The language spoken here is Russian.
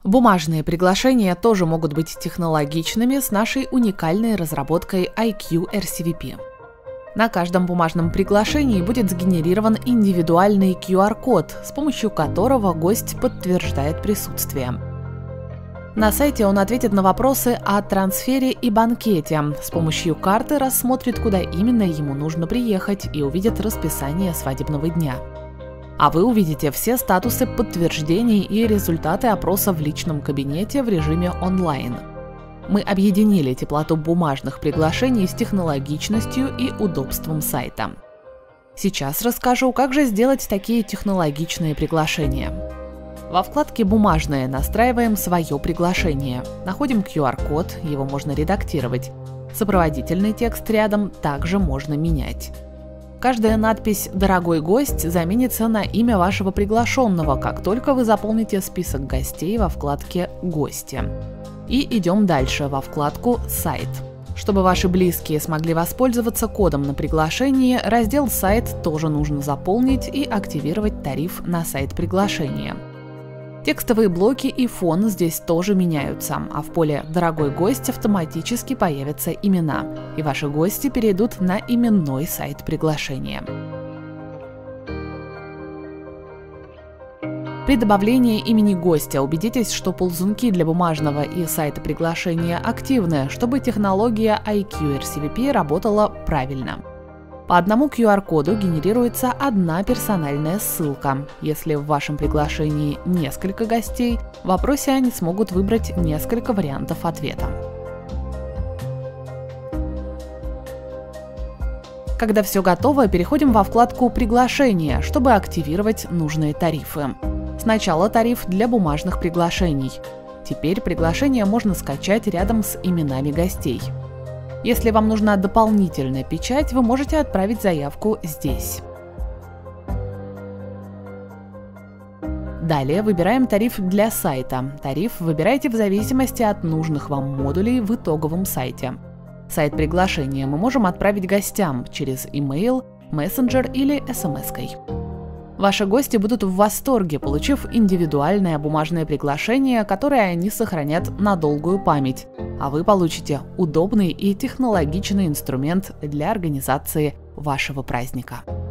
Бумажные приглашения тоже могут быть технологичными с нашей уникальной разработкой IQ RCVP. На каждом бумажном приглашении будет сгенерирован индивидуальный QR-код, с помощью которого гость подтверждает присутствие. На сайте он ответит на вопросы о трансфере и банкете. С помощью карты рассмотрит, куда именно ему нужно приехать, и увидит расписание свадебного дня. А вы увидите все статусы подтверждений и результаты опроса в личном кабинете в режиме онлайн. Мы объединили теплоту бумажных приглашений с технологичностью и удобством сайта. Сейчас расскажу, как же сделать такие технологичные приглашения. Во вкладке «Бумажные» настраиваем свое приглашение. Находим QR-код, его можно редактировать. Сопроводительный текст рядом также можно менять. Каждая надпись «Дорогой гость» заменится на имя вашего приглашенного, как только вы заполните список гостей во вкладке «Гости». И идем дальше во вкладку «Сайт». Чтобы ваши близкие смогли воспользоваться кодом на приглашении, раздел «Сайт» тоже нужно заполнить и активировать тариф на сайт приглашения. Текстовые блоки и фон здесь тоже меняются, а в поле «Дорогой гость» автоматически появятся имена, и ваши гости перейдут на именной сайт приглашения. При добавлении имени гостя убедитесь, что ползунки для бумажного и сайта приглашения активны, чтобы технология IQ RCVP работала правильно. По одному QR-коду генерируется одна персональная ссылка. Если в вашем приглашении несколько гостей, в вопросе они смогут выбрать несколько вариантов ответа. Когда все готово, переходим во вкладку «Приглашения», чтобы активировать нужные тарифы. Сначала тариф для бумажных приглашений. Теперь приглашение можно скачать рядом с именами гостей. Если вам нужна дополнительная печать, вы можете отправить заявку здесь. Далее выбираем тариф для сайта. Тариф выбирайте в зависимости от нужных вам модулей в итоговом сайте. Сайт приглашения мы можем отправить гостям через email, мессенджер или смс-кой. Ваши гости будут в восторге, получив индивидуальное бумажное приглашение, которое они сохранят на долгую память, а вы получите удобный и технологичный инструмент для организации вашего праздника.